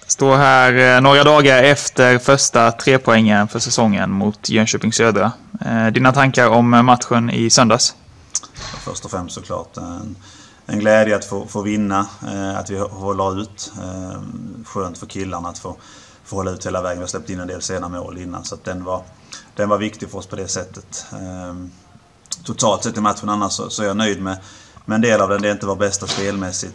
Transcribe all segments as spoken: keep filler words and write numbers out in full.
Står här eh, några dagar efter första trepoängen för säsongen mot Jönköping Södra. Eh, dina tankar om matchen i söndags? Först och främst såklart en, en glädje att få, få vinna, eh, att vi håller ut. Eh, skönt för killarna att få, få hålla ut hela vägen. Vi har släppt in en del sena mål innan, så att den, var, den var viktig för oss på det sättet. Eh, totalt sett i matchen annars så, så är jag nöjd med, med en del av den. Det är inte var bästa spelmässigt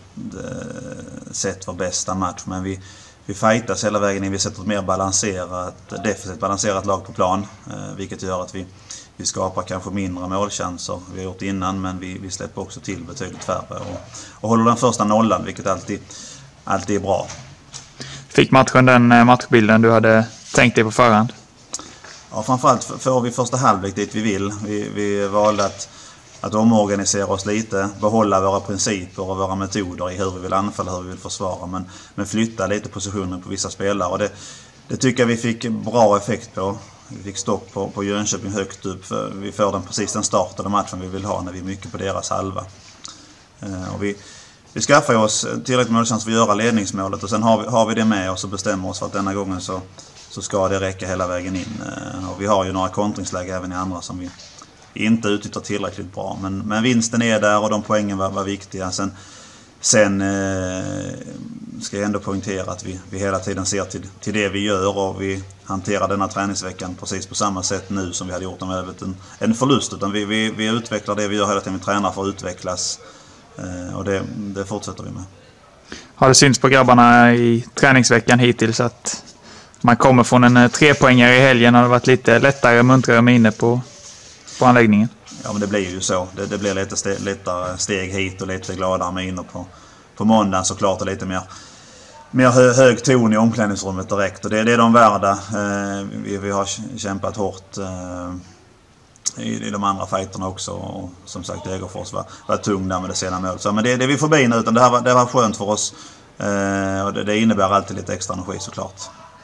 eh, sett var bästa match, men vi Vi fightas hela vägen in, vi sätter ett mer balanserat, defensivt balanserat lag på plan, eh, vilket gör att vi, vi skapar kanske mindre målchanser vi har gjort innan, men vi, vi släpper också till betydligt färre och, och håller den första nollan, vilket alltid, alltid är bra. Fick matchen den matchbilden du hade tänkt dig på förhand? Ja, framförallt får vi första halvlek dit vi vill. Vi, vi valde att Att omorganisera oss lite, behålla våra principer och våra metoder i hur vi vill anfalla, hur vi vill försvara, men, men flytta lite positionen på vissa spelare. Och det, det tycker jag vi fick bra effekt på. Vi fick stopp på, på Jönköping högt upp, för vi får den precis den startade matchen vi vill ha när vi är mycket på deras halva. Eh, och vi, vi skaffar oss tillräckligt målchans för att göra ledningsmålet, och sen har vi, har vi det med oss och bestämmer oss för att denna gången så, så ska det räcka hela vägen in. Eh, och vi har ju några kontringsläge även i andra som vi inte utnyttjar tillräckligt bra, men, men vinsten är där och de poängen var, var viktiga. Sen, sen eh, ska jag ändå poängtera att vi, vi hela tiden ser till, till det vi gör, och vi hanterar denna träningsveckan precis på samma sätt nu som vi hade gjort om vi hade en, en förlust, utan vi, vi, vi utvecklar det vi gör hela tiden. Vi tränar för att utvecklas, eh, och det, det fortsätter vi med. Har det synts på grabbarna i träningsveckan hittills att man kommer från en trepoängare i helgen, har det varit lite lättare, muntrare med inne på på anläggningen? Ja, men det blir ju så. Det, det blir lite ste, lättare steg hit och lite gladare med inne på, på måndagen såklart, och lite mer, mer hö, hög ton i omklädningsrummet direkt. Och det, det är de värda. Eh, vi, vi har kämpat hårt eh, i, i de andra fighterna också, och som sagt Degerfors var, var tung där med det sena målet. Så, men det, det är vi förbi nu, utan det här var, det var skönt för oss, eh, och det, det innebär alltid lite extra energi såklart.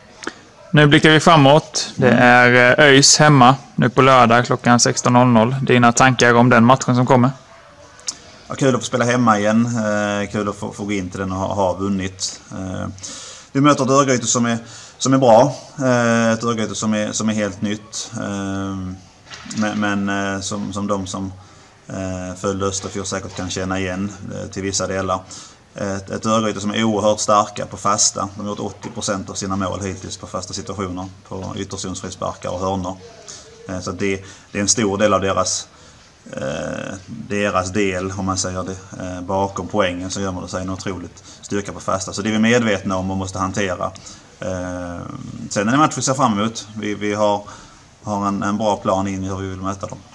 Nu blickar vi framåt. Det är ÖIS hemma nu på lördag klockan sexton noll noll. Dina tankar om den matchen som kommer? Ja, kul att få spela hemma igen. Eh, kul att få, få gå in till den och ha, ha vunnit. Eh, vi möter ett Örgryte som är, som är bra. Eh, ett Örgryte som är, som är helt nytt. Eh, men men eh, som, som de som eh, följde Österfjord säkert kan känna igen eh, till vissa delar. Ett, ett Örgryte som är oerhört starka på fasta. De har gjort åttio procent av sina mål hittills på fasta situationer, på ytterzonsfrisparkar och hörnor. Så det, det är en stor del av deras, eh, deras del, om man säger det, eh, bakom poängen, så gör man det sig en otroligt styrka på fasta. Så det är vi medvetna om och måste hantera. Eh, sen är det en match vi ser fram emot. Vi, vi har, har en, en bra plan in i hur vi vill möta dem.